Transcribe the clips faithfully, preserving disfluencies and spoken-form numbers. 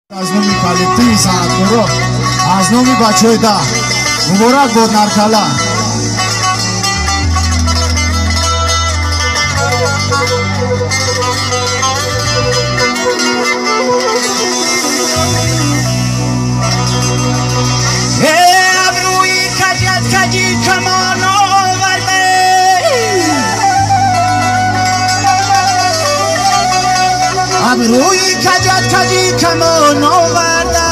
از نومی کالکتیوی ساعت برو از نومی بچه ده مبارک بود نرکلا ابروی کجت کجی کمان آورده ابروی کجت کجی کمان آورده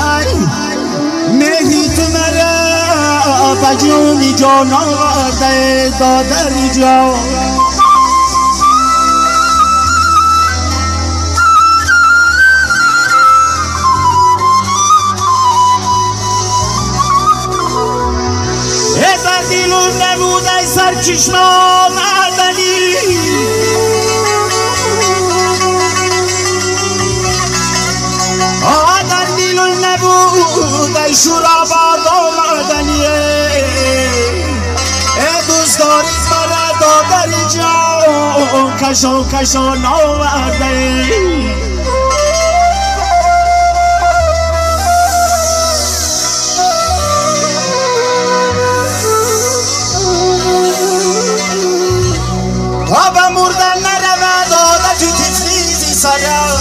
مهی تو مرا بجونی جان آورده دادری جان در دیلون نبود ای سرچشمه آمدنی آه در دیلون نبود ای شوراباد آمدنی ای دوست داری مرا دادری جان کشو کشو ناورده آب مردن نرود عادت تفلیزی سرم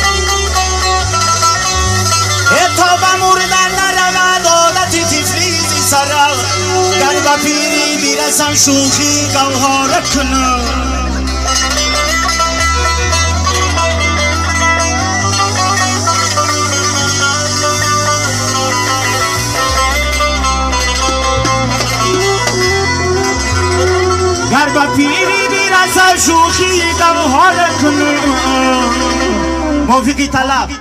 اتاب مردن نرود عادت تفلیزی سرم گر با پیری بیرسم شوخی گوهاره کنم گر با پیری بیرسم شوخی گوهاره کنم موفقی طلب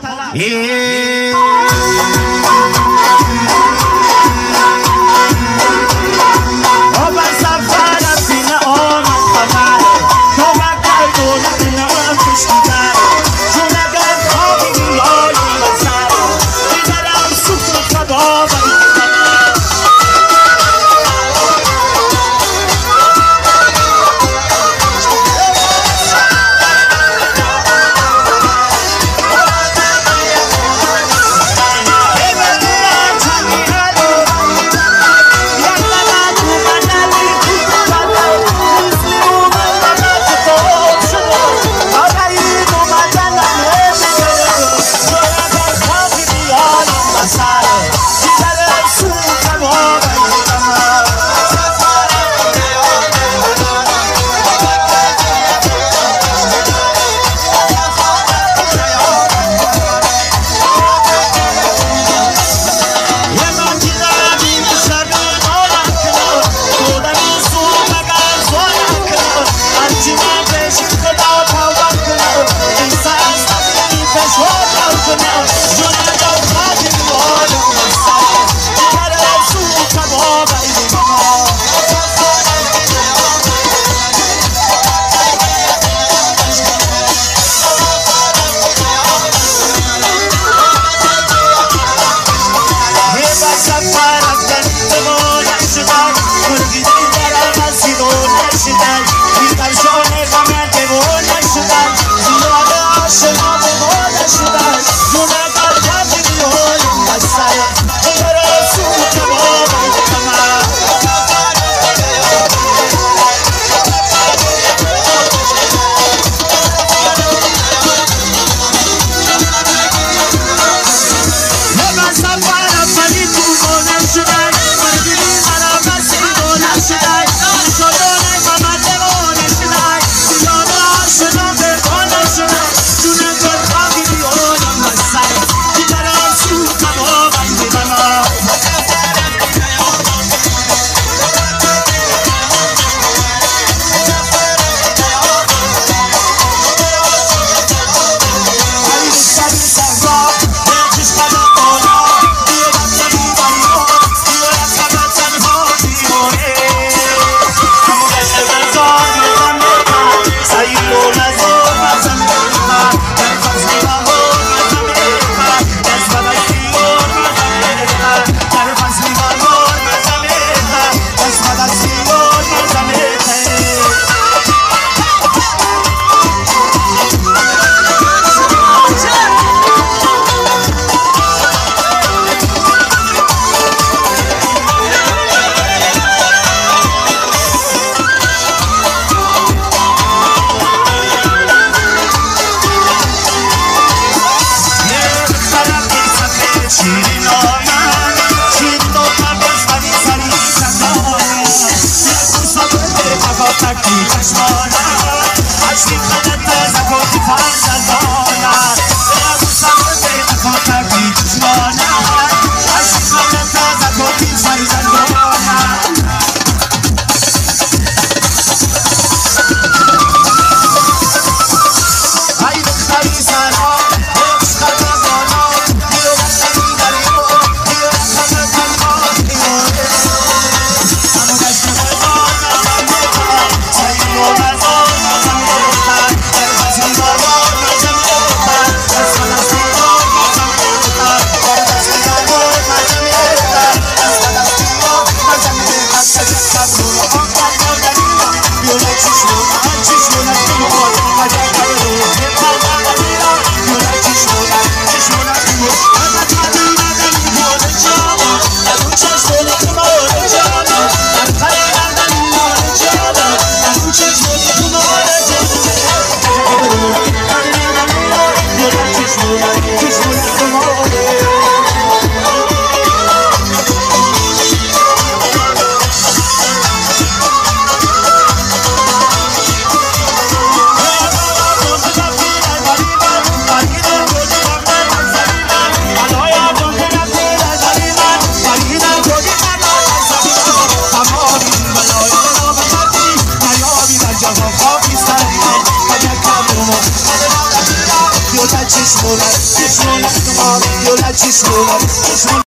او بر سفرم بینه آمد خبر تو مکر دولت نام کشیدن چون اگر خوابی بیایی بسر بیدرم سکت کباب بی چشمانم عشقی قدرت زکاتی فرزندانم به دوستم به خاطر بی چشمانم عشقی قدرت زکاتی فرزندانم ای دختری سلام You're like